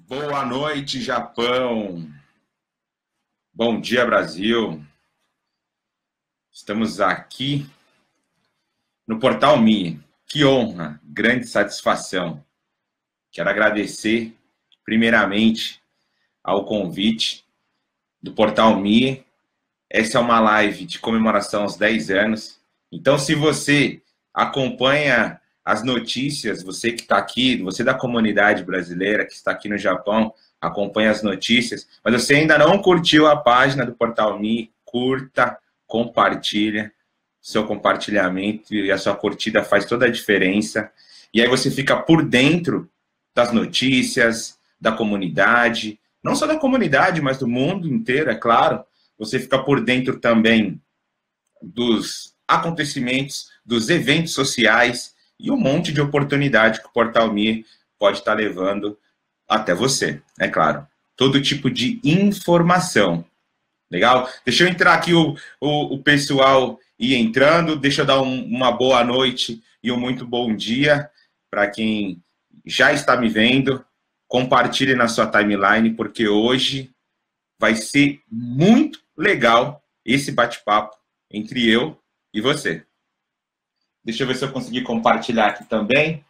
Boa noite, Japão. Bom dia, Brasil. Estamos aqui no Portal Me. Que honra, grande satisfação. Quero agradecer, primeiramente, ao convite do Portal Me. Essa é uma live de comemoração aos 10 anos. Então, se você acompanha as notícias, você que está aqui, você da comunidade brasileira que está aqui no Japão, acompanha as notícias, mas você ainda não curtiu a página do Portal Me, curta, compartilha. Seu compartilhamento e a sua curtida faz toda a diferença. E aí você fica por dentro das notícias, da comunidade, não só da comunidade, mas do mundo inteiro, é claro. Você fica por dentro também dos acontecimentos, dos eventos sociais e um monte de oportunidade que o Portal Me pode estar levando até você, é claro. Todo tipo de informação. Legal? Deixa eu entrar aqui o pessoal ir entrando, deixa eu dar uma boa noite e um muito bom dia para quem já está me vendo. Compartilhe na sua timeline, porque hoje vai ser muito legal esse bate-papo entre eu e você. Deixa eu ver se eu consegui compartilhar aqui também.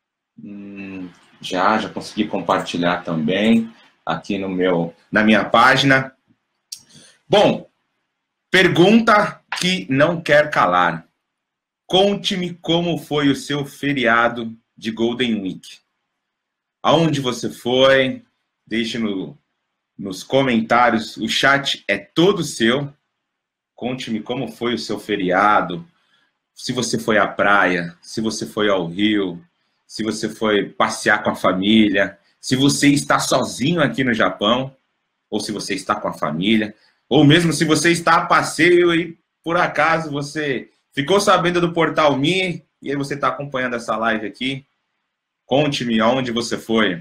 Já consegui compartilhar também aqui na minha página. Bom, pergunta que não quer calar. Conte-me como foi o seu feriado de Golden Week. Aonde você foi? Deixe nos comentários. O chat é todo seu. Conte-me como foi o seu feriado. Se você foi à praia, se você foi ao Rio, se você foi passear com a família, se você está sozinho aqui no Japão, ou se você está com a família, ou mesmo se você está a passeio e, por acaso, você ficou sabendo do Portal Me, e aí você está acompanhando essa live aqui. Conte-me aonde você foi.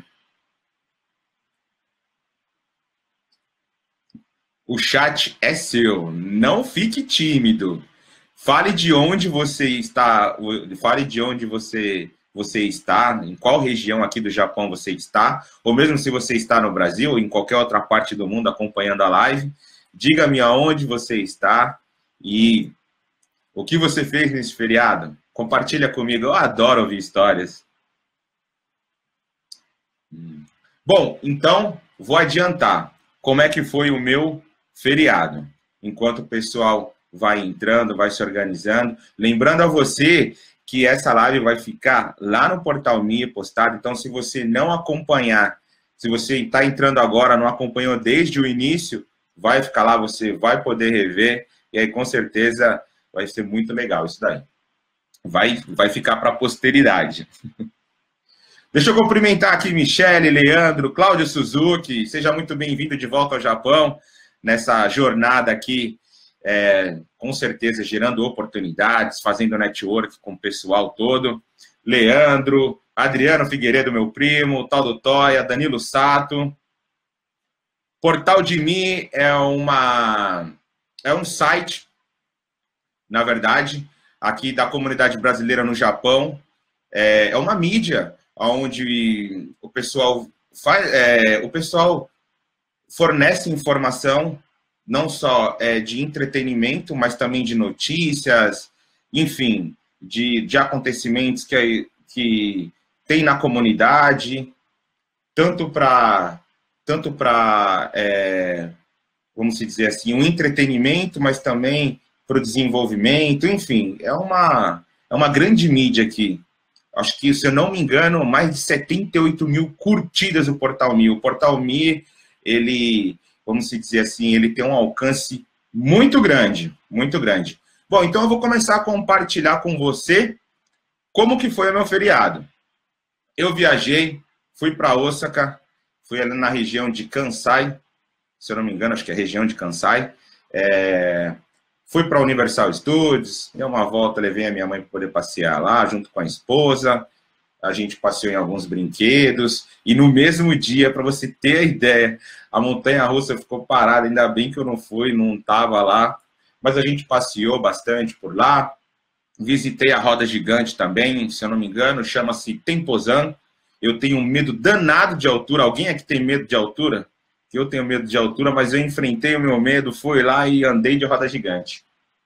O chat é seu, não fique tímido. Fale de onde você está, em qual região aqui do Japão você está, ou mesmo se você está no Brasil ou em qualquer outra parte do mundo acompanhando a live, diga-me aonde você está e o que você fez nesse feriado. Compartilha comigo, eu adoro ouvir histórias. Bom, então, vou adiantar como é que foi o meu feriado, enquanto o pessoal vai entrando, vai se organizando. Lembrando a você que essa live vai ficar lá no Portal Me postado, então se você não acompanhar, se você está entrando agora, não acompanhou desde o início, vai ficar lá, você vai poder rever, e aí com certeza vai ser muito legal isso daí. Vai ficar para a posteridade. Deixa eu cumprimentar aqui Michele, Leandro, Cláudio Suzuki, seja muito bem-vindo de volta ao Japão, nessa jornada aqui, com certeza gerando oportunidades, fazendo network com o pessoal todo. Leandro, Adriano Figueiredo, meu primo, tal do Toya, Danilo Sato. Portal de Me é um site, na verdade, aqui da comunidade brasileira no Japão. É uma mídia onde o pessoal fornece informação não só de entretenimento, mas também de notícias, enfim, de acontecimentos que tem na comunidade, tanto para, vamos dizer assim, um entretenimento, mas também para o desenvolvimento, enfim, é uma grande mídia aqui. Acho que, se eu não me engano, mais de 78 mil curtidas o Portal Me. O Portal Me, ele, vamos dizer assim, ele tem um alcance muito grande, muito grande. Bom, então eu vou começar a compartilhar com você como que foi o meu feriado. Eu viajei, fui para Osaka, fui ali na região de Kansai, se eu não me engano, acho que é a região de Kansai. Fui para a Universal Studios, dei uma volta, levei a minha mãe para poder passear lá, junto com a esposa. A gente passeou em alguns brinquedos. E no mesmo dia, para você ter a ideia, a montanha-russa ficou parada. Ainda bem que eu não fui, não estava lá. Mas a gente passeou bastante por lá. Visitei a roda gigante também, se eu não me engano, chama-se Tempozan. Eu tenho um medo danado de altura. Alguém aqui tem medo de altura? Eu tenho medo de altura, mas eu enfrentei o meu medo, fui lá e andei de roda gigante.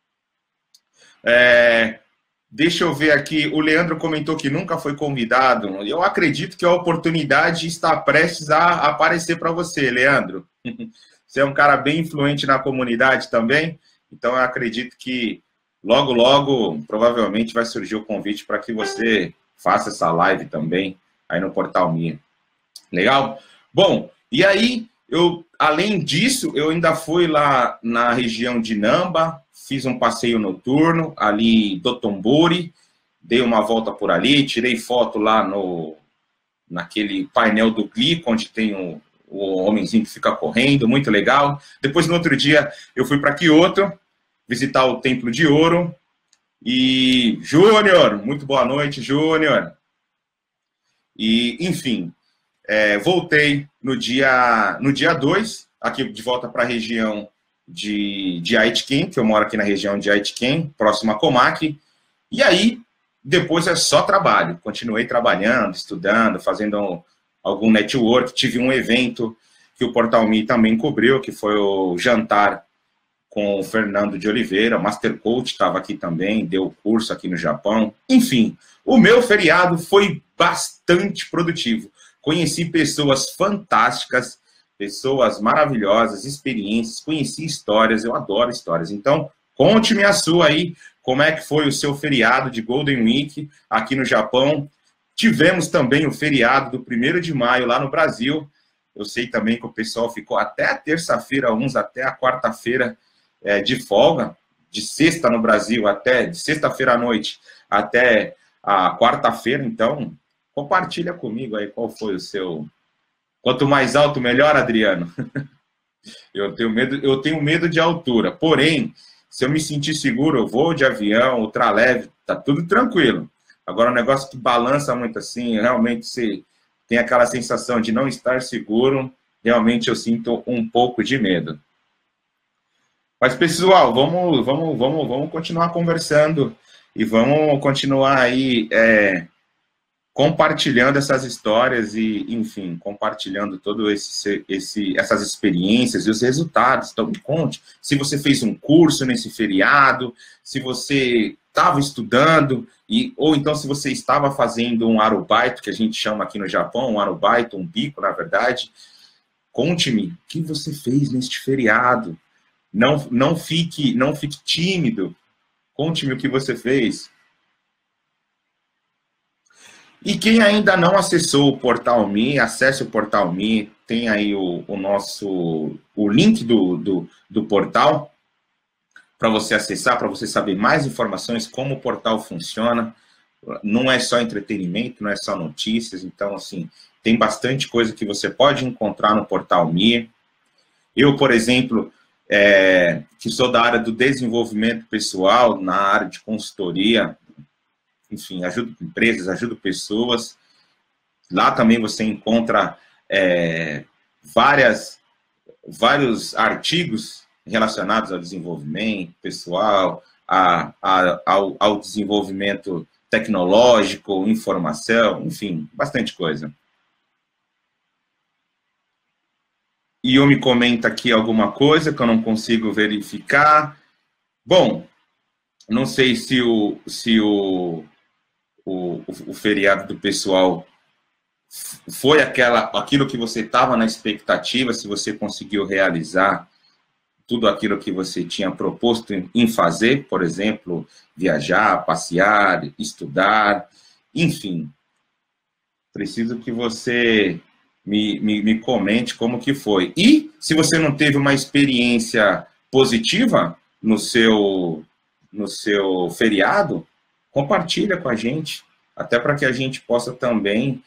Deixa eu ver aqui, o Leandro comentou que nunca foi convidado. Eu acredito que a oportunidade está prestes a aparecer para você, Leandro. Você é um cara bem influente na comunidade também, então eu acredito que logo, logo, provavelmente vai surgir o convite para que você faça essa live também aí no Portal Me. Legal? Bom, e aí, além disso, eu ainda fui lá na região de Namba, fiz um passeio noturno ali do Tomburi, dei uma volta por ali, tirei foto lá naquele painel do Glico, onde tem o homenzinho que fica correndo, muito legal. Depois, no outro dia, eu fui para Kyoto, visitar o Templo de Ouro. E, Júnior, muito boa noite, Júnior. E, enfim, voltei no dia 2, aqui de volta para a região de Aitken, que eu moro aqui na região de Aitken, próximo a Komaki, e aí, depois é só trabalho. Continuei trabalhando, estudando, fazendo algum network. Tive um evento que o Portal Me também cobriu, que foi o jantar com o Fernando de Oliveira, Master Coach, estava aqui também, deu curso aqui no Japão. Enfim, o meu feriado foi bastante produtivo. Conheci pessoas fantásticas, pessoas maravilhosas, experiências, conheci histórias, eu adoro histórias. Então, conte-me a sua aí, como é que foi o seu feriado de Golden Week aqui no Japão. Tivemos também o feriado do 1º de maio lá no Brasil. Eu sei também que o pessoal ficou até a terça-feira, uns até a quarta-feira de folga, de sexta no Brasil, até de sexta-feira à noite até a quarta-feira. Então, compartilha comigo aí qual foi o seu... Quanto mais alto, melhor, Adriano. Eu tenho medo de altura. Porém, se eu me sentir seguro, eu vou de avião, ultraleve, tá tudo tranquilo. Agora, um negócio que balança muito assim, realmente você tem aquela sensação de não estar seguro, realmente eu sinto um pouco de medo. Mas, pessoal, vamos continuar conversando e vamos continuar aí compartilhando essas histórias e, enfim, compartilhando todas essas experiências e os resultados. Então, me conte se você fez um curso nesse feriado, se você estava estudando, ou então se você estava fazendo um arubaito, que a gente chama aqui no Japão, um arubaito, um bico, na verdade. Conte-me o que você fez neste feriado. Não fique tímido. Conte-me o que você fez. E quem ainda não acessou o Portal Me, acesse o Portal Me, tem aí o link do portal para você acessar, para você saber mais informações, como o portal funciona. Não é só entretenimento, não é só notícias, então, assim, tem bastante coisa que você pode encontrar no Portal Me. Eu, por exemplo, que sou da área do desenvolvimento pessoal, na área de consultoria, enfim, ajudo empresas, ajudo pessoas. Lá também você encontra vários artigos relacionados ao desenvolvimento pessoal, ao desenvolvimento tecnológico, informação, enfim, bastante coisa. E eu me comenta aqui alguma coisa que eu não consigo verificar. Bom, não sei se o feriado do pessoal foi aquilo que você estava na expectativa, se você conseguiu realizar tudo aquilo que você tinha proposto em fazer, por exemplo, viajar, passear, estudar, enfim. Preciso que você me comente como que foi. E se você não teve uma experiência positiva no seu feriado, compartilha com a gente, até para que a gente possa também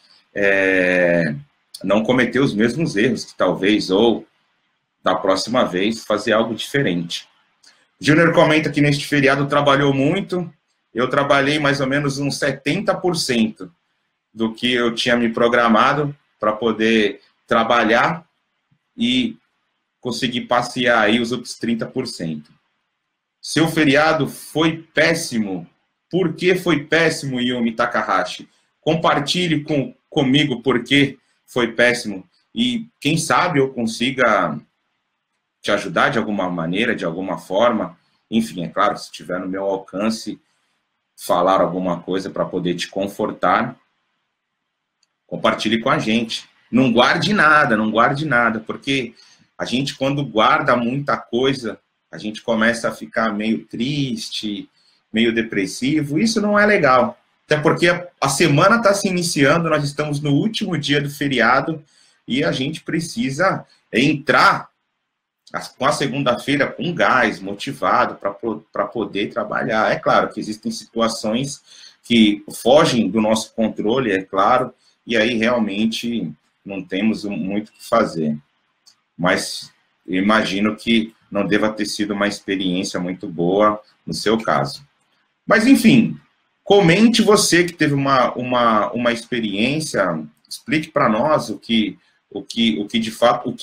não cometer os mesmos erros que talvez, ou da próxima vez, fazer algo diferente. Júnior comenta que neste feriado trabalhou muito, eu trabalhei mais ou menos uns 70% do que eu tinha me programado para poder trabalhar e conseguir passear aí os outros 30%. Seu feriado foi péssimo. Por que foi péssimo, Yumi Takahashi? Compartilhe comigo porque foi péssimo. E quem sabe eu consiga te ajudar de alguma maneira, de alguma forma. Enfim, é claro, se tiver no meu alcance, falar alguma coisa para poder te confortar, compartilhe com a gente. Não guarde nada, porque a gente, quando guarda muita coisa, a gente começa a ficar meio triste, meio depressivo. Isso não é legal. Até porque a semana está se iniciando, nós estamos no último dia do feriado e a gente precisa entrar com a segunda-feira com gás, motivado para poder trabalhar. É claro que existem situações que fogem do nosso controle, é claro, e aí realmente não temos muito o que fazer. Mas eu imagino que não deva ter sido uma experiência muito boa no seu caso. Mas, enfim, comente você que teve uma experiência, explique para nós o que de fato,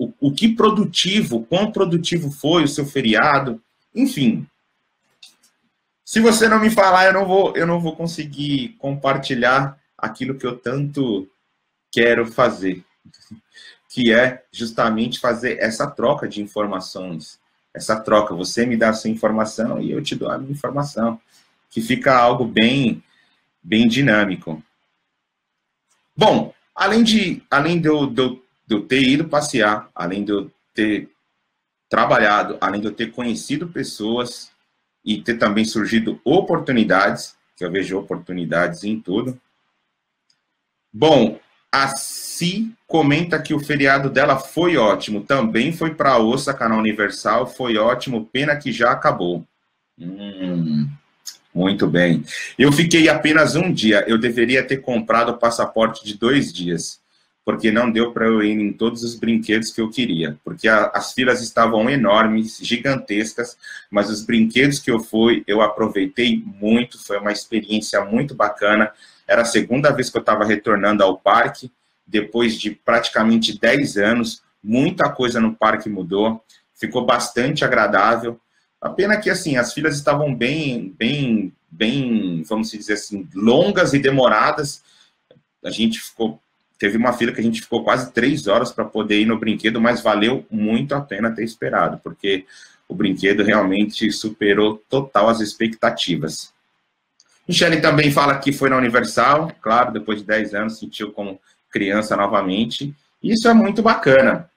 quão produtivo foi o seu feriado, enfim. Se você não me falar, eu não vou conseguir compartilhar aquilo que eu tanto quero fazer, que é justamente fazer essa troca de informações, essa troca, você me dá a sua informação e eu te dou a minha informação, que fica algo bem dinâmico. Bom, além de eu ter ido passear, além de eu ter trabalhado, além de eu ter conhecido pessoas e ter também surgido oportunidades, que eu vejo oportunidades em tudo. Bom, a Si comenta que o feriado dela foi ótimo, também foi para Osaka, na Universal, foi ótimo, pena que já acabou. Muito bem. Eu fiquei apenas um dia. Eu deveria ter comprado o passaporte de 2 dias, porque não deu para eu ir em todos os brinquedos que eu queria, porque as filas estavam enormes, gigantescas, mas os brinquedos que eu fui, eu aproveitei muito, foi uma experiência muito bacana. Era a segunda vez que eu estava retornando ao parque, depois de praticamente 10 anos, muita coisa no parque mudou, ficou bastante agradável. A pena que, assim, as filas estavam bem, vamos dizer assim, longas e demoradas. Teve uma fila que a gente ficou quase 3 horas para poder ir no brinquedo, mas valeu muito a pena ter esperado, porque o brinquedo realmente superou total as expectativas. Michele também fala que foi na Universal, claro, depois de 10 anos, sentiu como criança novamente. Isso é muito bacana.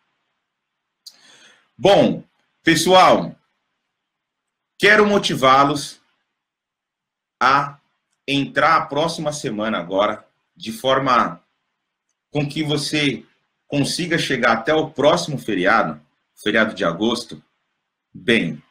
Bom, pessoal, quero motivá-los a entrar a próxima semana agora, de forma com que você consiga chegar até o próximo feriado, feriado de agosto, bem.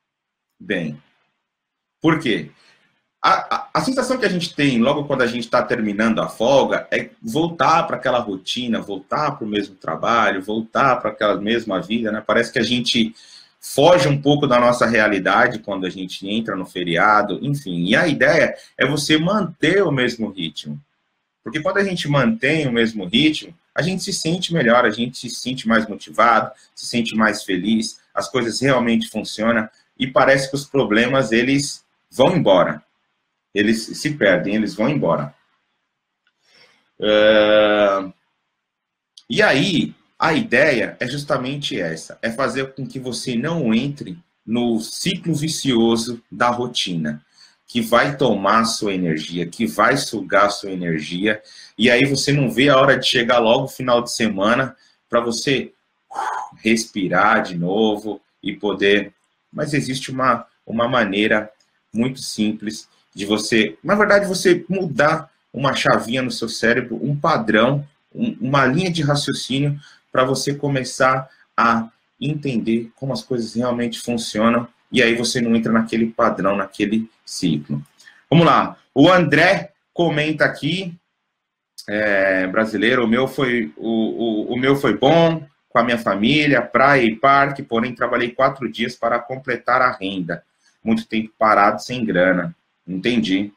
Por quê? A sensação que a gente tem logo quando a gente está terminando a folga é voltar para aquela rotina, voltar para o mesmo trabalho, voltar para aquela mesma vida, né? Parece que a gente foge um pouco da nossa realidade quando a gente entra no feriado, enfim. E a ideia é você manter o mesmo ritmo. Porque quando a gente mantém o mesmo ritmo, a gente se sente melhor, a gente se sente mais motivado, se sente mais feliz, as coisas realmente funcionam e parece que os problemas, eles vão embora. Eles se perdem, eles vão embora. E aí, a ideia é justamente essa, é fazer com que você não entre no ciclo vicioso da rotina, que vai tomar sua energia, que vai sugar sua energia, e aí você não vê a hora de chegar logo no final de semana para você respirar de novo e poder... Mas existe uma maneira muito simples de você, na verdade, você mudar uma chavinha no seu cérebro, um padrão, uma linha de raciocínio para você começar a entender como as coisas realmente funcionam e aí você não entra naquele padrão, naquele ciclo. Vamos lá. O André comenta aqui, brasileiro, o meu foi bom, com a minha família, praia e parque, porém trabalhei 4 dias para completar a renda. Muito tempo parado, sem grana. Entendi.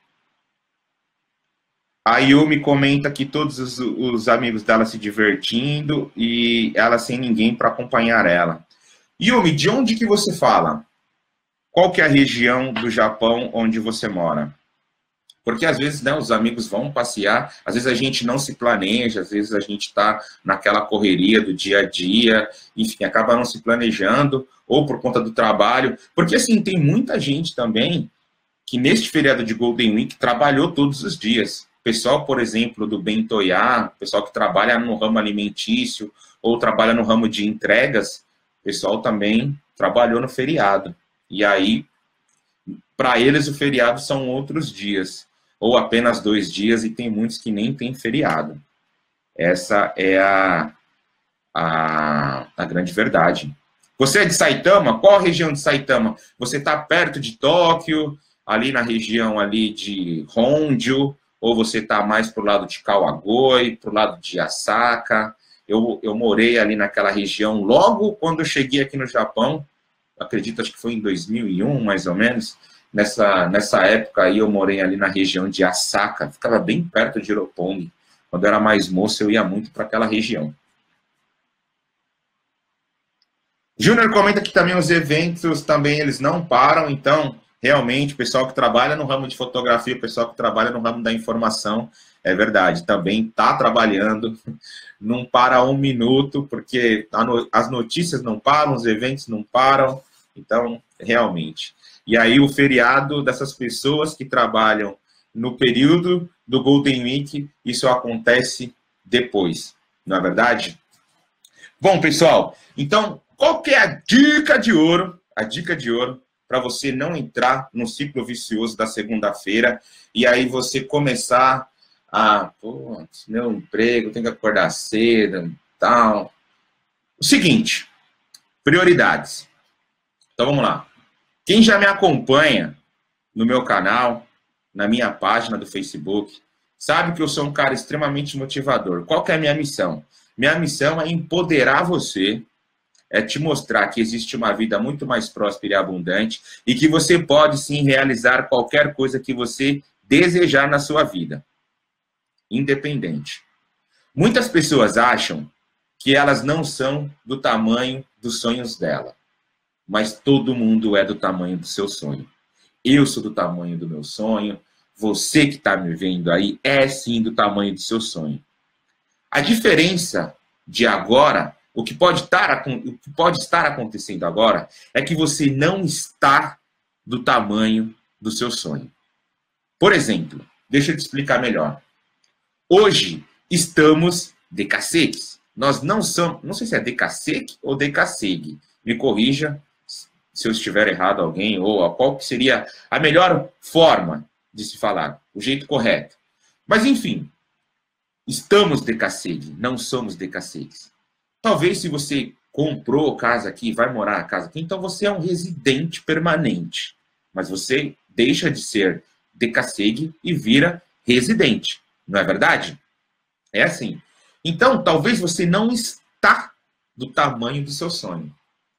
A Yumi comenta que todos os amigos dela se divertindo e ela sem ninguém para acompanhar ela. Yumi, de onde que você fala? Qual que é a região do Japão onde você mora? Porque às vezes, né, os amigos vão passear, às vezes a gente não se planeja, às vezes a gente está naquela correria do dia a dia, enfim, acaba não se planejando, ou por conta do trabalho. Porque, assim, tem muita gente também que neste feriado de Golden Week trabalhou todos os dias. Pessoal, por exemplo, do Bentoiá, pessoal que trabalha no ramo alimentício, ou trabalha no ramo de entregas, pessoal também trabalhou no feriado. E aí, para eles, o feriado são outros dias, ou apenas 2 dias, e tem muitos que nem tem feriado. Essa é a grande verdade. Você é de Saitama? Qual a região de Saitama? Você está perto de Tóquio, ali na região ali de Honshu, ou você está mais para o lado de Kawagoe, para o lado de Asaka? Eu morei ali naquela região logo quando eu cheguei aqui no Japão, acredito, acho que foi em 2001, mais ou menos. Nessa época aí eu morei ali na região de Asaka, ficava bem perto de Roppongi. Quando eu era mais moço, eu ia muito para aquela região. Júnior comenta que também os eventos também eles não param, então realmente o pessoal que trabalha no ramo de fotografia, o pessoal que trabalha no ramo da informação, é verdade, também está trabalhando, não para um minuto, porque as notícias não param, os eventos não param, então realmente. E aí o feriado dessas pessoas que trabalham no período do Golden Week, isso acontece depois, não é verdade? Bom, pessoal, então, qual que é a dica de ouro? A dica de ouro para você não entrar no ciclo vicioso da segunda-feira e aí você começar a, pô, meu emprego, tem que acordar cedo e tal. O seguinte, prioridades. Então, vamos lá. Quem já me acompanha no meu canal, na minha página do Facebook, sabe que eu sou um cara extremamente motivador. Qual que é a minha missão? Minha missão é empoderar você, é te mostrar que existe uma vida muito mais próspera e abundante e que você pode sim realizar qualquer coisa que você desejar na sua vida, independente. Muitas pessoas acham que elas não são do tamanho dos sonhos dela, mas todo mundo é do tamanho do seu sonho. Eu sou do tamanho do meu sonho, você que está me vendo aí é sim do tamanho do seu sonho. A diferença de agora, o que pode estar acontecendo agora, é que você não está do tamanho do seu sonho. Por exemplo, deixa eu te explicar melhor. Hoje estamos decassegues. Nós não somos, não sei se é decassegue ou decassegue. Me corrija se eu estiver errado alguém, ou qual que seria a melhor forma de se falar, o jeito correto. Mas, enfim, estamos decassegue, não somos decassegues. Talvez se você comprou casa aqui, vai morar na casa aqui, então você é um residente permanente. Mas você deixa de ser decassegue e vira residente. Não é verdade? É assim. Então, talvez você não está do tamanho do seu sonho.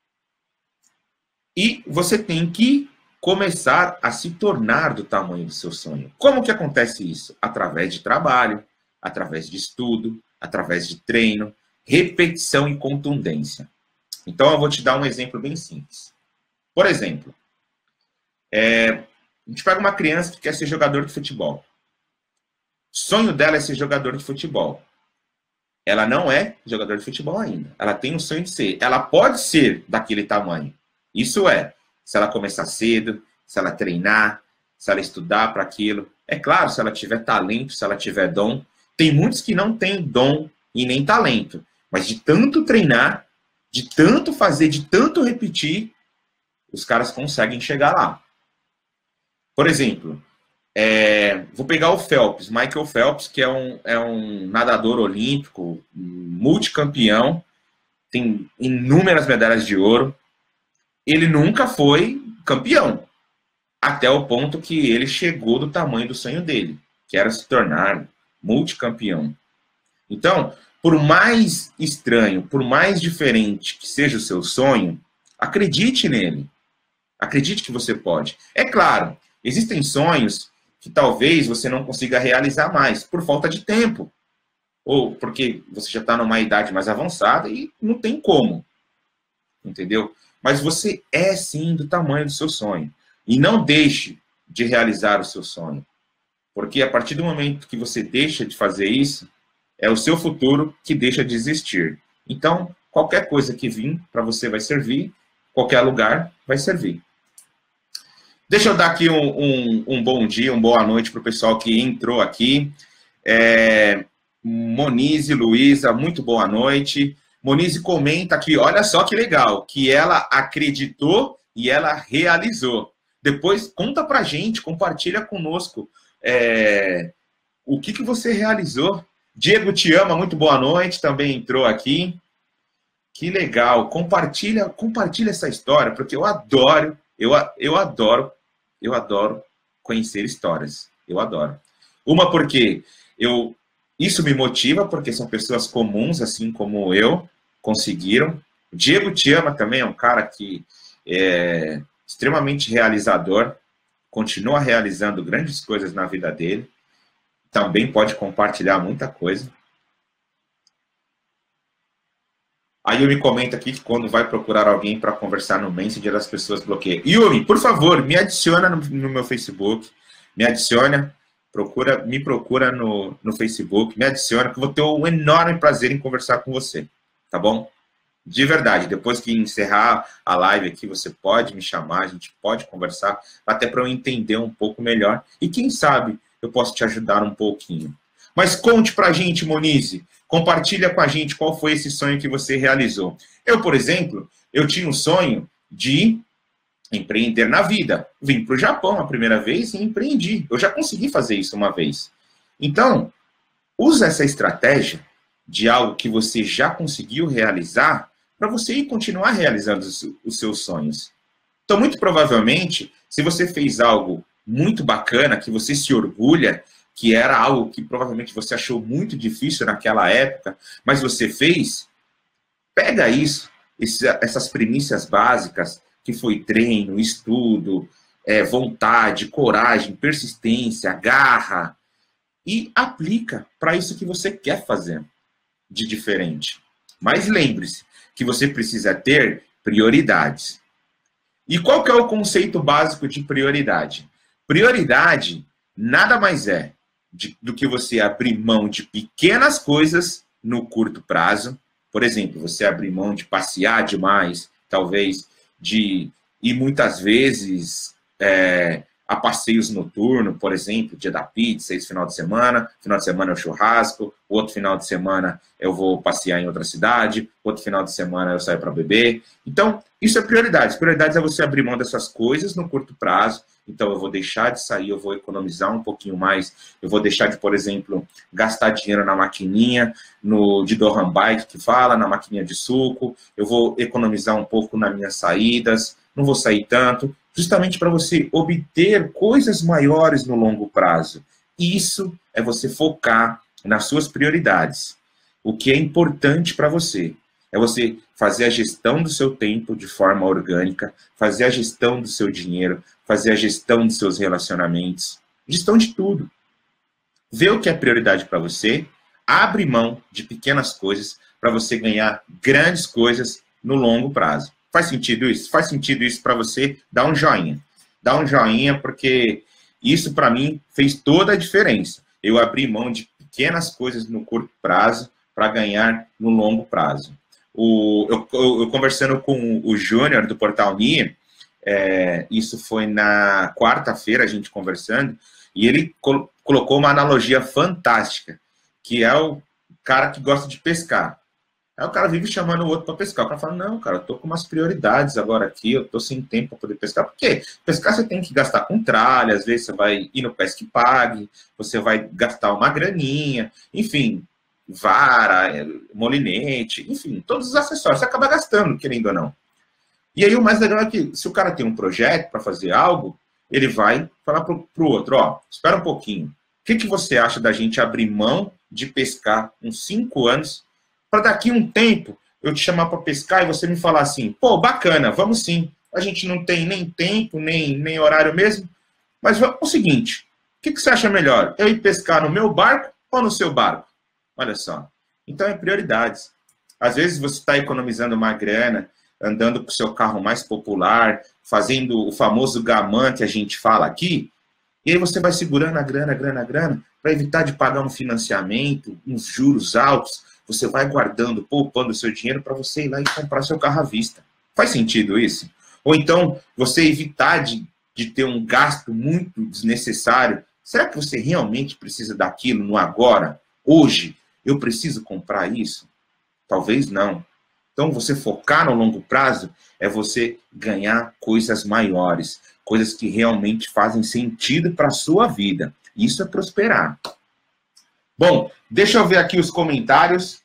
E você tem que começar a se tornar do tamanho do seu sonho. Como que acontece isso? Através de trabalho, através de estudo, através de treino, repetição e contundência. Então, eu vou te dar um exemplo bem simples. Por exemplo, a gente pega uma criança que quer ser jogador de futebol. O sonho dela é ser jogador de futebol. Ela não é jogador de futebol ainda. Ela tem um sonho de ser. Ela pode ser daquele tamanho. Isso é, se ela começar cedo, se ela treinar, se ela estudar para aquilo. É claro, se ela tiver talento, se ela tiver dom. Tem muitos que não têm dom e nem talento. Mas de tanto treinar, de tanto fazer, de tanto repetir, os caras conseguem chegar lá. Por exemplo, vou pegar o Phelps, Michael Phelps, que é um nadador olímpico, multicampeão, tem inúmeras medalhas de ouro. Ele nunca foi campeão, até o ponto que ele chegou do tamanho do sonho dele, que era se tornar multicampeão. Então, por mais estranho, por mais diferente que seja o seu sonho, acredite nele. Acredite que você pode. É claro, existem sonhos que talvez você não consiga realizar mais, por falta de tempo. Ou porque você já está numa idade mais avançada e não tem como. Entendeu? Mas você é sim do tamanho do seu sonho. E não deixe de realizar o seu sonho. Porque a partir do momento que você deixa de fazer isso, é o seu futuro que deixa de existir. Então, qualquer coisa que vir para você vai servir, qualquer lugar vai servir. Deixa eu dar aqui um bom dia, uma boa noite para o pessoal que entrou aqui. Monize, Luísa, muito boa noite. Monize comenta aqui, olha só que legal, que ela acreditou e ela realizou. Depois, conta pra gente, compartilha conosco o que você realizou. Diego te ama, muito boa noite, também entrou aqui. Que legal, compartilha essa história, porque eu adoro conhecer histórias. Eu adoro. Uma porque isso me motiva, porque são pessoas comuns, assim como eu, conseguiram. O Diego te ama também, é um cara que é extremamente realizador, continua realizando grandes coisas na vida dele. Também pode compartilhar muita coisa. Aí eu me comenta aqui que quando vai procurar alguém para conversar no Messenger, as pessoas bloqueiam. Yumi, por favor, me adiciona no meu Facebook. Me adiciona, me procura no Facebook, me adiciona, que eu vou ter um enorme prazer em conversar com você. Tá bom? De verdade, depois que encerrar a live aqui, você pode me chamar, a gente pode conversar, até para eu entender um pouco melhor. E quem sabe eu posso te ajudar um pouquinho. Mas conte pra gente, Monize. Compartilha com a gente qual foi esse sonho que você realizou. Eu, por exemplo, eu tinha um sonho de empreender na vida. Vim para o Japão a primeira vez e empreendi. Eu já consegui fazer isso uma vez. Então, usa essa estratégia de algo que você já conseguiu realizar para você ir continuar realizando os seus sonhos. Então, muito provavelmente, se você fez algo muito bacana, que você se orgulha, que era algo que provavelmente você achou muito difícil naquela época, mas você fez, pega isso, essas premissas básicas, que foi treino, estudo, vontade, coragem, persistência, garra, e aplica para isso que você quer fazer de diferente. Mas lembre-se que você precisa ter prioridades. E qual que é o conceito básico de prioridade? Prioridade nada mais é do que você abrir mão de pequenas coisas no curto prazo. Por exemplo, você abrir mão de passear demais, talvez de ir muitas vezes a passeios noturnos, por exemplo, dia da pizza, esse final de semana é o churrasco, outro final de semana eu vou passear em outra cidade, outro final de semana eu saio para beber. Então, isso é prioridades. Prioridades é você abrir mão dessas coisas no curto prazo. Então, eu vou deixar de sair, eu vou economizar um pouquinho mais, eu vou deixar de, por exemplo, gastar dinheiro na maquininha, de Dohan Bike, que fala, na maquininha de suco, eu vou economizar um pouco nas minhas saídas, não vou sair tanto, justamente para você obter coisas maiores no longo prazo. Isso é você focar nas suas prioridades. O que é importante para você é você fazer a gestão do seu tempo de forma orgânica, fazer a gestão do seu dinheiro, fazer a gestão dos seus relacionamentos, gestão de tudo. Vê o que é prioridade para você, abre mão de pequenas coisas para você ganhar grandes coisas no longo prazo. Faz sentido isso? Faz sentido isso para você? Dá um joinha. Dá um joinha, porque isso para mim fez toda a diferença. Eu abri mão de pequenas coisas no curto prazo para ganhar no longo prazo. Eu conversando com o Júnior do Portal NIE, isso foi na quarta-feira, a gente conversando, e ele colocou uma analogia fantástica, que é o cara que gosta de pescar. Aí o cara vive chamando o outro para pescar. O cara fala, não, cara, eu tô com umas prioridades agora aqui, eu tô sem tempo para poder pescar. Por quê? Pescar você tem que gastar com tralha, às vezes você vai ir no Pesque Pague, você vai gastar uma graninha, enfim, vara, molinete, enfim, todos os acessórios. Você acaba gastando, querendo ou não. E aí o mais legal é que se o cara tem um projeto para fazer algo, ele vai falar pro outro, ó, espera um pouquinho. O que você acha da gente abrir mão de pescar uns 5 anos para daqui um tempo eu te chamar para pescar e você me falar assim, pô, bacana, vamos sim. A gente não tem nem tempo, nem horário mesmo, mas vamos o seguinte, o que você acha melhor? Eu ir pescar no meu barco ou no seu barco? Olha só. Então, é prioridades. Às vezes você está economizando uma grana, andando com o seu carro mais popular, fazendo o famoso gamã que a gente fala aqui, E aí você vai segurando a grana, para evitar de pagar um financiamento, uns juros altos, você vai guardando, poupando o seu dinheiro para você ir lá e comprar seu carro à vista. Faz sentido isso? Ou então, você evitar de ter um gasto muito desnecessário. Será que você realmente precisa daquilo no agora? Hoje, eu preciso comprar isso? Talvez não. Então, você focar no longo prazo é você ganhar coisas maiores, coisas que realmente fazem sentido para a sua vida. Isso é prosperar. Bom, deixa eu ver aqui os comentários.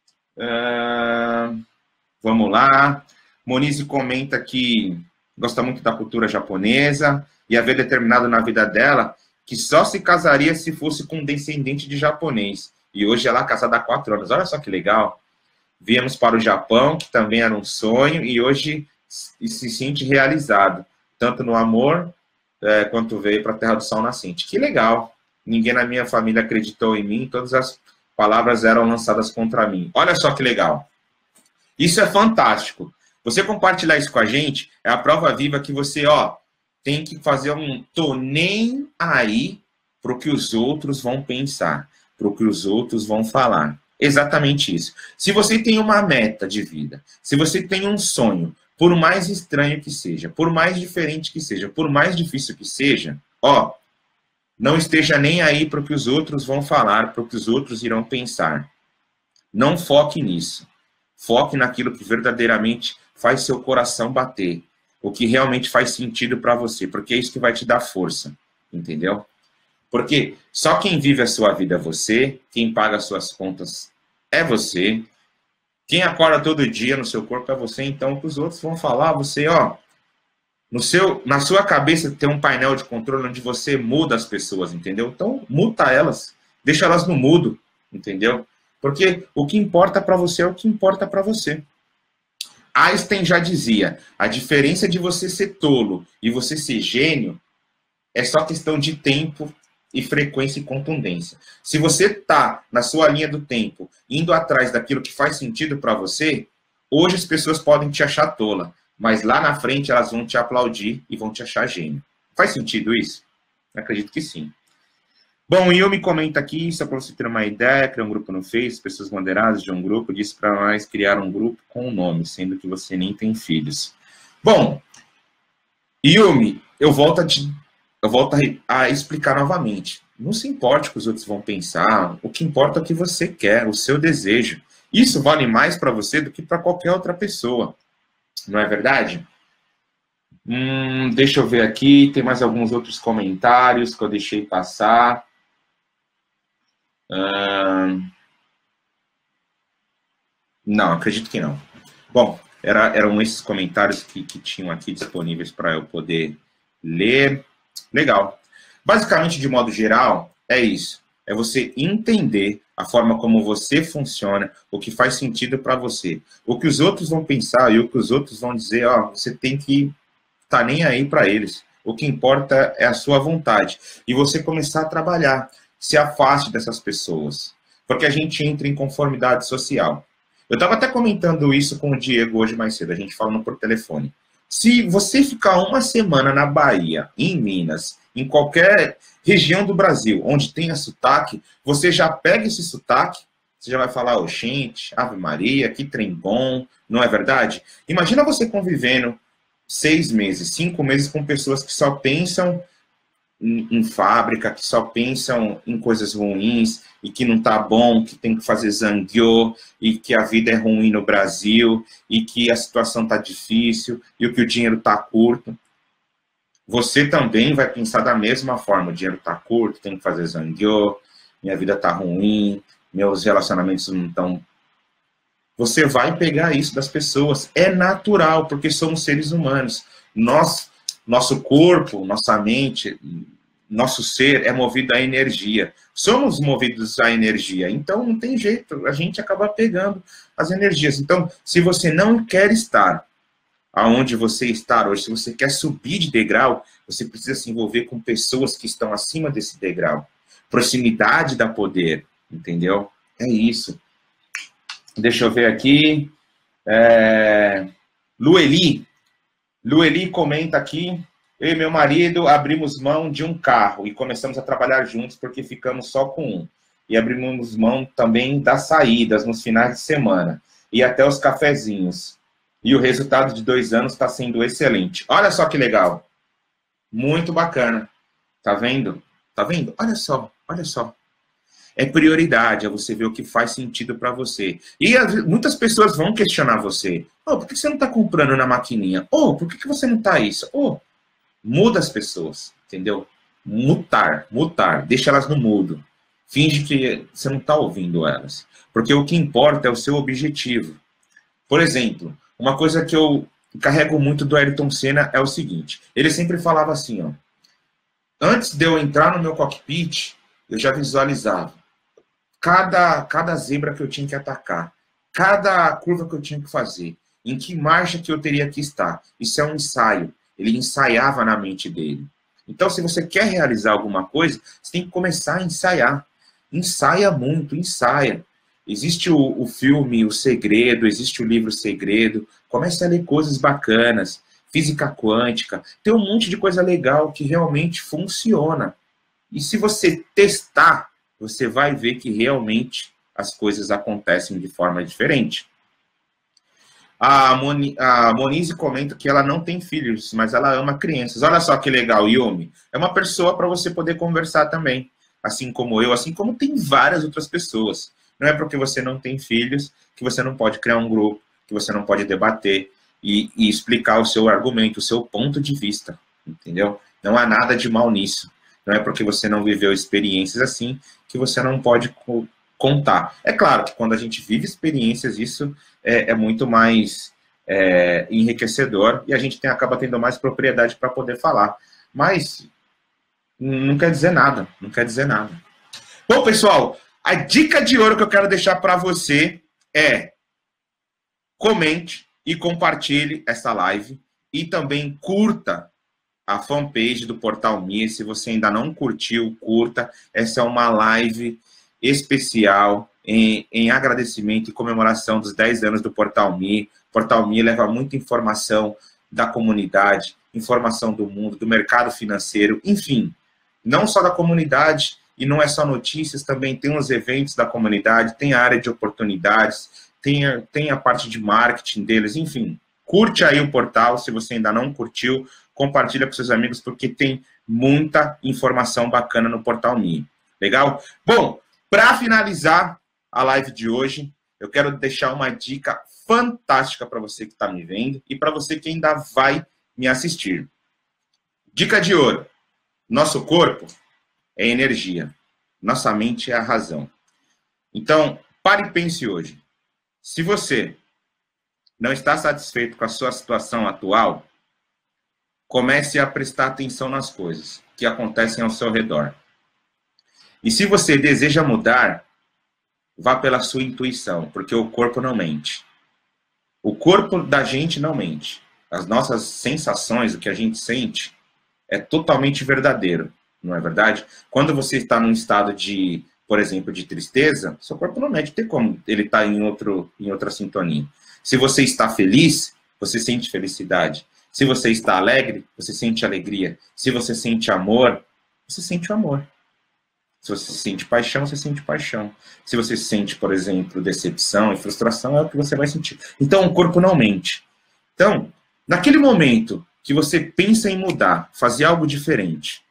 Vamos lá. Monize comenta que gosta muito da cultura japonesa e havia determinado na vida dela que só se casaria se fosse com um descendente de japonês. E hoje ela é casada há 4 anos. Olha só que legal. Viemos para o Japão, que também era um sonho, e hoje se sente realizado, tanto no amor, quanto veio para a Terra do Sol Nascente. Que legal. Ninguém na minha família acreditou em mim, todas as palavras eram lançadas contra mim. Olha só que legal. Isso é fantástico. Você compartilhar isso com a gente é a prova viva que você, tem que fazer tô nem aí para o que os outros vão pensar, para o que os outros vão falar. Exatamente isso. Se você tem uma meta de vida, se você tem um sonho, por mais estranho que seja, por mais diferente que seja, por mais difícil que seja, não esteja nem aí para o que os outros vão falar, para o que os outros irão pensar. Não foque nisso. Foque naquilo que verdadeiramente faz seu coração bater, o que realmente faz sentido para você, porque é isso que vai te dar força, entendeu? Porque só quem vive a sua vida é você, quem paga as suas contas é você, quem acorda todo dia no seu corpo é você, então o que os outros vão falar, você, na sua cabeça tem um painel de controle onde você muda as pessoas, entendeu? Então, muta elas, deixa elas no mudo, entendeu? Porque o que importa para você é o que importa para você. Einstein já dizia, a diferença de você ser tolo e você ser gênio é só questão de tempo e frequência e contundência. Se você está na sua linha do tempo, indo atrás daquilo que faz sentido para você, hoje as pessoas podem te achar tola, mas lá na frente elas vão te aplaudir e vão te achar gênio. Faz sentido isso? Eu acredito que sim. Bom, o Yumi comenta aqui, só para você ter uma ideia, criar um grupo no Face, pessoas moderadas de um grupo, disse para nós criar um grupo com um nome, sendo que você nem tem filhos. Bom, Yumi, eu volto a explicar novamente. Não se importe o que os outros vão pensar, o que importa é o que você quer, o seu desejo. Isso vale mais para você do que para qualquer outra pessoa. Não é verdade? Deixa eu ver aqui, tem mais alguns outros comentários que eu deixei passar. Não, acredito que não. Bom, eram esses comentários que tinham aqui disponíveis para eu poder ler. Legal. Basicamente, de modo geral, é isso. É você entender a forma como você funciona, o que faz sentido para você. O que os outros vão pensar e o que os outros vão dizer, você tem que estar nem aí para eles. O que importa é a sua vontade. E você começar a trabalhar. Se afaste dessas pessoas. Porque a gente entra em conformidade social. Eu estava até comentando isso com o Diego hoje mais cedo, a gente falando por telefone. Se você ficar uma semana na Bahia, em Minas, em qualquer região do Brasil, onde tenha sotaque, você já pega esse sotaque, você já vai falar, gente, Ave Maria, que trem bom, não é verdade? Imagina você convivendo 6 meses, 5 meses com pessoas que só pensam em fábrica, que só pensam em coisas ruins e que não tá bom, que tem que fazer zangueô e que a vida é ruim no Brasil e que a situação tá difícil e que o dinheiro tá curto. Você também vai pensar da mesma forma, o dinheiro tá curto, tem que fazer zangueô, minha vida tá ruim, meus relacionamentos não estão... Você vai pegar isso das pessoas, é natural, porque somos seres humanos. Nosso corpo, nossa mente, nosso ser é movido à energia. Somos movidos à energia, então não tem jeito, a gente acaba pegando as energias. Então, se você não quer estar aonde você está hoje, se você quer subir de degrau, você precisa se envolver com pessoas que estão acima desse degrau. Proximidade dá poder, entendeu? É isso. Deixa eu ver aqui. Lueli comenta aqui, Eu e meu marido abrimos mão de um carro e começamos a trabalhar juntos porque ficamos só com um. E abrimos mão também das saídas nos finais de semana e até os cafezinhos. E o resultado de 2 anos está sendo excelente. Olha só que legal. Muito bacana. Tá vendo? Tá vendo? Olha só, olha só. É prioridade, é você ver o que faz sentido para você. E muitas pessoas vão questionar você. Oh, por que você não está comprando na maquininha? Oh, por que você não está isso? Oh, muda as pessoas, entendeu? Mutar. Deixa elas no mudo. Finge que você não está ouvindo elas. Porque o que importa é o seu objetivo. Por exemplo, uma coisa que eu carrego muito do Ayrton Senna é o seguinte. Ele sempre falava assim, ó. Antes de eu entrar no meu cockpit, eu já visualizava cada zebra que eu tinha que atacar, cada curva que eu tinha que fazer, em que marcha que eu teria que estar. Isso é um ensaio. Ele ensaiava na mente dele. Então, se você quer realizar alguma coisa, você tem que começar a ensaiar. Ensaia muito, ensaia. Existe o filme O Segredo, existe o livro Segredo. Comece a ler coisas bacanas, física quântica. Tem um monte de coisa legal que realmente funciona. E se você testar, você vai ver que realmente as coisas acontecem de forma diferente. A Monize comenta que ela não tem filhos, mas ela ama crianças. Olha só que legal, Yumi. É uma pessoa para você poder conversar também. Assim como eu, assim como tem várias outras pessoas. Não é porque você não tem filhos que você não pode criar um grupo, que você não pode debater e explicar o seu argumento, o seu ponto de vista. Entendeu? Não há nada de mal nisso. Não é porque você não viveu experiências assim que você não pode contar. É claro que quando a gente vive experiências, isso é muito mais enriquecedor e a gente acaba tendo mais propriedade para poder falar. Mas não quer dizer nada, não quer dizer nada. Bom, pessoal, a dica de ouro que eu quero deixar para você é comente e compartilhe essa live e também curta a fanpage do Portal Me. Se você ainda não curtiu, curta. Essa é uma live especial em agradecimento e comemoração dos 10 anos do Portal Me. O Portal Me leva muita informação da comunidade, informação do mundo, do mercado financeiro, enfim, não só da comunidade, e não é só notícias, também tem os eventos da comunidade, tem a área de oportunidades, tem a parte de marketing deles, enfim. Curte aí o portal, se você ainda não curtiu, compartilha com seus amigos, porque tem muita informação bacana no Portal Me. Legal? Bom, para finalizar a live de hoje, eu quero deixar uma dica fantástica para você que está me vendo e para você que ainda vai me assistir. Dica de ouro. Nosso corpo é energia. Nossa mente é a razão. Então, pare e pense hoje. Se você não está satisfeito com a sua situação atual, comece a prestar atenção nas coisas que acontecem ao seu redor. E se você deseja mudar, vá pela sua intuição, porque o corpo não mente. O corpo da gente não mente. As nossas sensações, o que a gente sente, é totalmente verdadeiro, não é verdade? Quando você está num estado de, por exemplo, de tristeza, seu corpo não mente, tem como ele está em outra sintonia. Se você está feliz, você sente felicidade. Se você está alegre, você sente alegria. Se você sente amor, você sente o amor. Se você sente paixão, você sente paixão. Se você sente, por exemplo, decepção e frustração, é o que você vai sentir. Então, o corpo não mente. Então, naquele momento que você pensa em mudar, fazer algo diferente,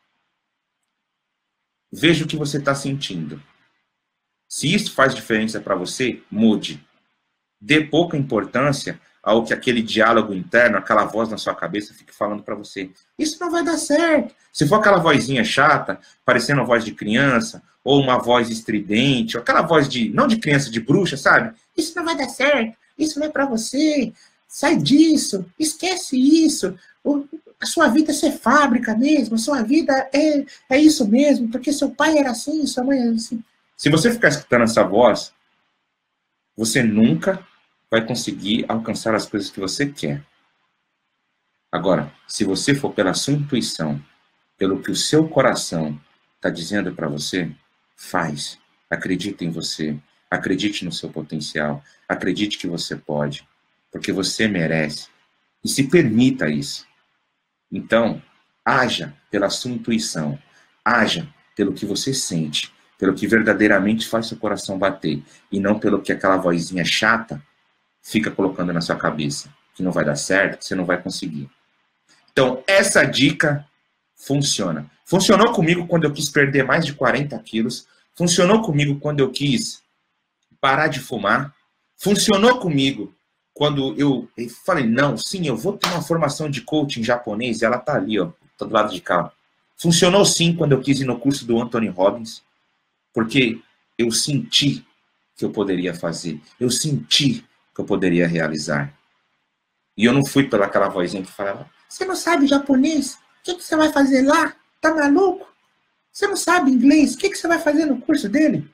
veja o que você está sentindo. Se isso faz diferença para você, mude. Dê pouca importância ao que aquele diálogo interno, aquela voz na sua cabeça fique falando para você. Isso não vai dar certo. Se for aquela vozinha chata, parecendo uma voz de criança, ou uma voz estridente, ou aquela voz de, não de criança, de bruxa, sabe? Isso não vai dar certo, isso não é para você, sai disso, esquece isso, a sua vida é ser fábrica mesmo, a sua vida é isso mesmo, porque seu pai era assim, sua mãe era assim. Se você ficar escutando essa voz, você nunca vai conseguir alcançar as coisas que você quer. Agora, se você for pela sua intuição, pelo que o seu coração está dizendo para você, faz. Acredite em você. Acredite no seu potencial. Acredite que você pode. Porque você merece. E se permita isso. Então, Haja pela sua intuição. Haja pelo que você sente, pelo que verdadeiramente faz seu coração bater, e não pelo que aquela vozinha chata fica colocando na sua cabeça, que não vai dar certo, que você não vai conseguir. Então, essa dica funciona. Funcionou comigo quando eu quis perder mais de 40 quilos, funcionou comigo quando eu quis parar de fumar, funcionou comigo quando eu falei, não, sim, eu vou ter uma formação de coaching japonês, e ela tá ali, ó, tá do lado de cá. Funcionou sim quando eu quis ir no curso do Anthony Robbins, porque eu senti que eu poderia fazer, eu senti que eu poderia realizar. E eu não fui pelaquela vozinha que falava, você não sabe japonês? O que você vai fazer lá? Tá maluco? Você não sabe inglês? O que você vai fazer no curso dele?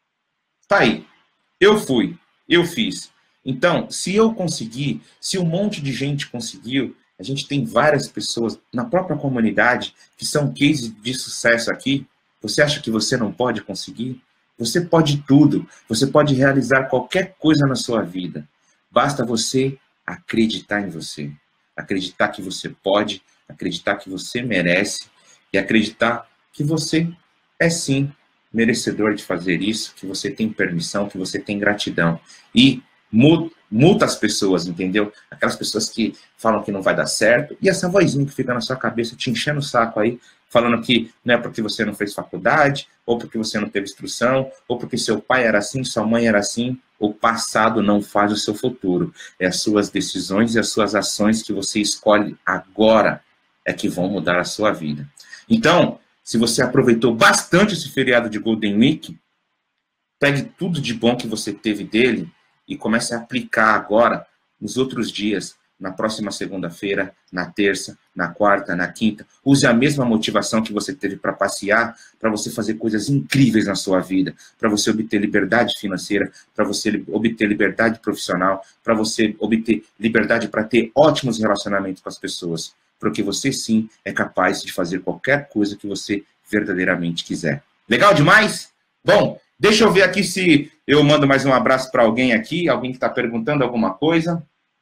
Tá aí. Eu fui. Eu fiz. Então, se eu conseguir, se um monte de gente conseguiu, a gente tem várias pessoas na própria comunidade que são cases de sucesso aqui. Você acha que você não pode conseguir? Você pode tudo. Você pode realizar qualquer coisa na sua vida. Basta você acreditar em você. Acreditar que você pode, acreditar que você merece e acreditar que você é sim merecedor de fazer isso, que você tem permissão, que você tem gratidão. E multa as pessoas, entendeu? Aquelas pessoas que falam que não vai dar certo, e essa vozinha que fica na sua cabeça te enchendo o saco aí, falando que não é porque você não fez faculdade, ou porque você não teve instrução, ou porque seu pai era assim, sua mãe era assim. O passado não faz o seu futuro. É as suas decisões e as suas ações que você escolhe agora é que vão mudar a sua vida. Então, se você aproveitou bastante esse feriado de Golden Week, pegue tudo de bom que você teve dele e comece a aplicar agora nos outros dias, na próxima segunda-feira, na terça, na quarta, na quinta. Use a mesma motivação que você teve para passear, para você fazer coisas incríveis na sua vida, para você obter liberdade financeira, para você obter liberdade profissional, para você obter liberdade para ter ótimos relacionamentos com as pessoas, porque você sim é capaz de fazer qualquer coisa que você verdadeiramente quiser. Legal demais? Bom, deixa eu ver aqui se eu mando mais um abraço para alguém aqui, alguém que está perguntando alguma coisa.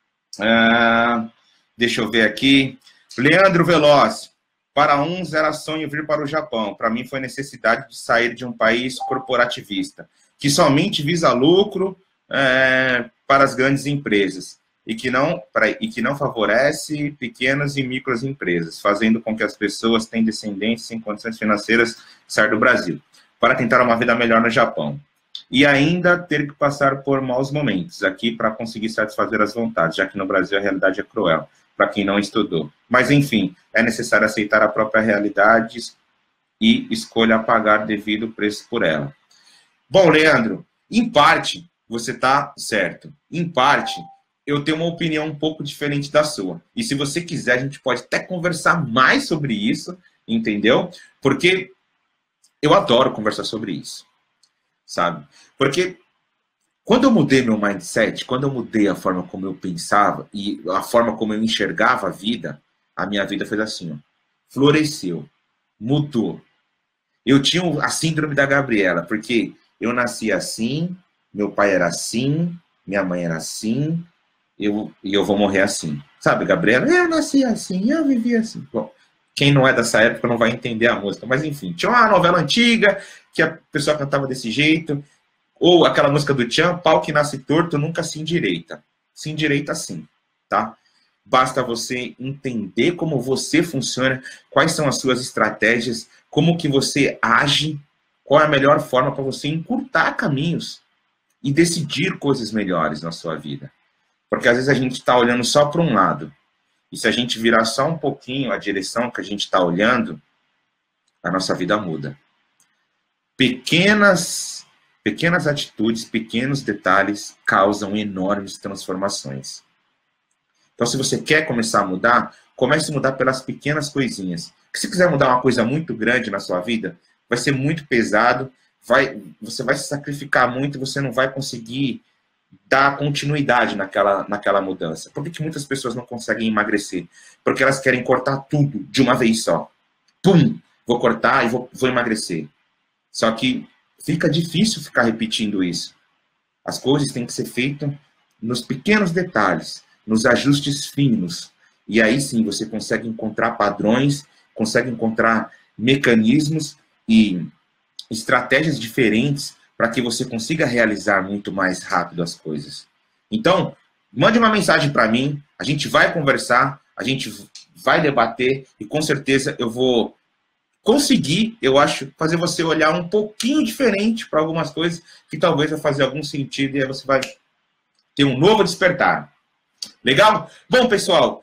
Deixa eu ver aqui. Leandro Veloz. Para uns era sonho vir para o Japão. Para mim foi necessidade de sair de um país corporativista, que somente visa lucro para as grandes empresas e que não favorece pequenas e microempresas, fazendo com que as pessoas tenham descendentes sem condições financeiras sair do Brasil, para tentar uma vida melhor no Japão. E ainda ter que passar por maus momentos aqui para conseguir satisfazer as vontades, já que no Brasil a realidade é cruel, para quem não estudou. Mas, enfim, é necessário aceitar a própria realidade e escolha pagar devido preço por ela. Bom, Leandro, em parte, você está certo. Em parte, eu tenho uma opinião um pouco diferente da sua. E se você quiser, a gente pode até conversar mais sobre isso, entendeu? Porque eu adoro conversar sobre isso. Sabe? Porque quando eu mudei meu mindset, quando eu mudei a forma como eu pensava e a forma como eu enxergava a minha vida fez assim, ó, floresceu, mudou. Eu tinha a síndrome da Gabriela, porque eu nasci assim, meu pai era assim, minha mãe era assim, e eu vou morrer assim. Sabe, Gabriela? Eu nasci assim, eu vivi assim. Bom, quem não é dessa época não vai entender a música, mas enfim, tinha uma novela antiga que a pessoa cantava desse jeito, ou aquela música do Tchan, pau que nasce torto nunca se endireita. Se endireita sim, tá? Basta você entender como você funciona, quais são as suas estratégias, como que você age, qual é a melhor forma para você encurtar caminhos e decidir coisas melhores na sua vida. Porque às vezes a gente está olhando só para um lado. E se a gente virar só um pouquinho a direção que a gente está olhando, a nossa vida muda. Pequenas atitudes, pequenos detalhes causam enormes transformações. Então, se você quer começar a mudar, comece a mudar pelas pequenas coisinhas. Porque se quiser mudar uma coisa muito grande na sua vida, vai ser muito pesado, você vai se sacrificar muito, você não vai conseguir dar continuidade naquela mudança. Por que muitas pessoas não conseguem emagrecer? Porque elas querem cortar tudo de uma vez só. Pum! Vou cortar e vou emagrecer. Só que fica difícil ficar repetindo isso. As coisas têm que ser feitas nos pequenos detalhes, nos ajustes finos. E aí sim você consegue encontrar padrões consegue encontrar mecanismos e estratégias diferentes para que você consiga realizar muito mais rápido as coisas. Então, mande uma mensagem para mim, a gente vai conversar, a gente vai debater e com certeza eu vou conseguir, eu acho, fazer você olhar um pouquinho diferente para algumas coisas que talvez vai fazer algum sentido e aí você vai ter um novo despertar. Legal? Bom, pessoal,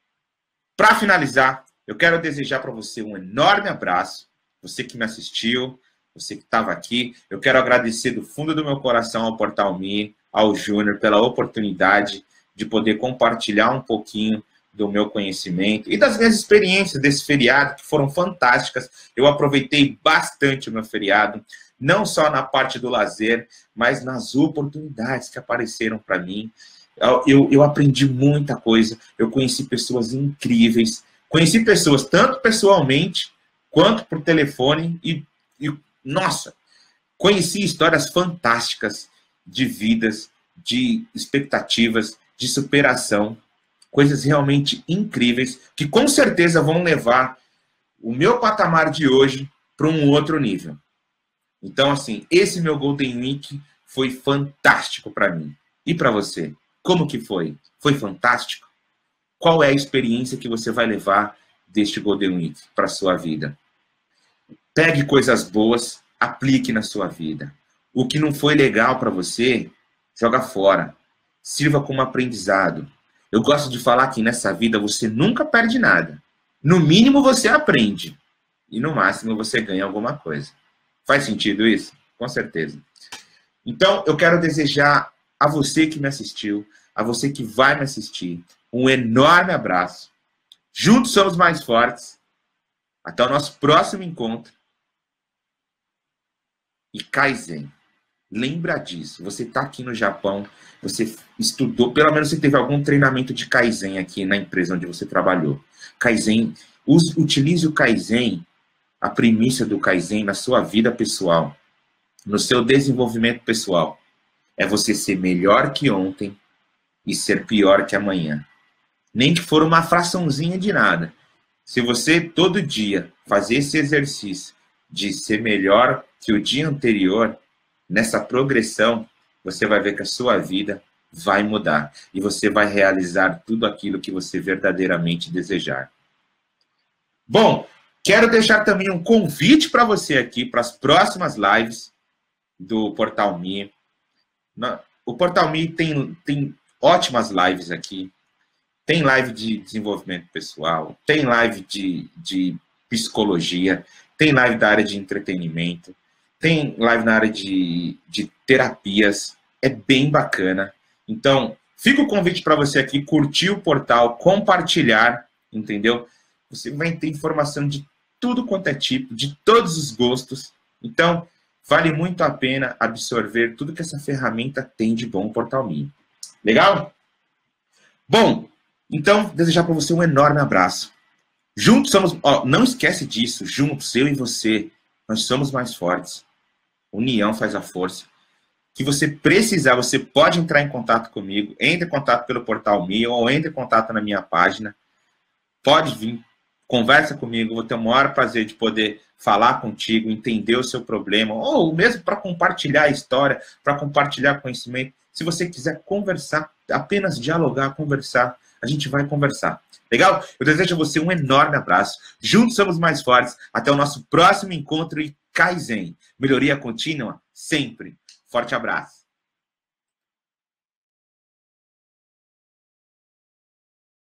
para finalizar, eu quero desejar para você um enorme abraço, você que me assistiu, você que estava aqui. Eu quero agradecer do fundo do meu coração ao Portal Me, ao Júnior, pela oportunidade de poder compartilhar um pouquinho do meu conhecimento e das minhas experiências desse feriado, que foram fantásticas. Eu aproveitei bastante o meu feriado, não só na parte do lazer, mas nas oportunidades que apareceram para mim. Eu aprendi muita coisa, eu conheci pessoas incríveis, conheci pessoas tanto pessoalmente quanto por telefone e nossa, conheci histórias fantásticas de vidas, de expectativas, de superação, coisas realmente incríveis que com certeza vão levar o meu patamar de hoje para um outro nível. Então, assim, esse meu Golden Week foi fantástico para mim. E para você? Como que foi? Foi fantástico? Qual é a experiência que você vai levar deste Golden Week para a sua vida? Pegue coisas boas, aplique na sua vida. O que não foi legal para você, joga fora. Sirva como aprendizado. Eu gosto de falar que nessa vida você nunca perde nada. No mínimo você aprende. E no máximo você ganha alguma coisa. Faz sentido isso? Com certeza. Então, eu quero desejar a você que me assistiu, a você que vai me assistir, um enorme abraço. Juntos somos mais fortes. Até o nosso próximo encontro. E Kaizen, lembra disso. Você está aqui no Japão, você estudou, pelo menos você teve algum treinamento de Kaizen aqui na empresa onde você trabalhou. Kaizen, utilize o Kaizen, a premissa do Kaizen na sua vida pessoal, no seu desenvolvimento pessoal. É você ser melhor que ontem e ser pior que amanhã. Nem que for uma fraçãozinha de nada. Se você todo dia fazer esse exercício de ser melhor que o dia anterior, nessa progressão, você vai ver que a sua vida vai mudar. E você vai realizar tudo aquilo que você verdadeiramente desejar. Bom, quero deixar também um convite para você aqui, para as próximas lives do Portal Me. O Portal Me tem ótimas lives aqui. Tem live de desenvolvimento pessoal, tem live de psicologia, tem live da área de entretenimento, tem live na área de terapias. É bem bacana. Então, fica o convite para você aqui, curtir o portal, compartilhar, entendeu? Você vai ter informação de tudo quanto é tipo, de todos os gostos. Então, vale muito a pena absorver tudo que essa ferramenta tem de bom, o Portal Me. Legal? Bom, então, desejar para você um enorme abraço. Juntos somos... não esquece disso. Juntos, eu e você, nós somos mais fortes. União faz a força. Que você precisar, você pode entrar em contato comigo. Entre em contato pelo Portal Me ou entre em contato na minha página. Pode vir, conversa comigo. Vou ter o maior prazer de poder falar contigo, entender o seu problema. Ou mesmo para compartilhar a história, para compartilhar conhecimento. Se você quiser conversar, apenas dialogar, conversar, a gente vai conversar. Legal? Eu desejo a você um enorme abraço. Juntos somos mais fortes. Até o nosso próximo encontro e Kaizen. Melhoria contínua sempre. Forte abraço.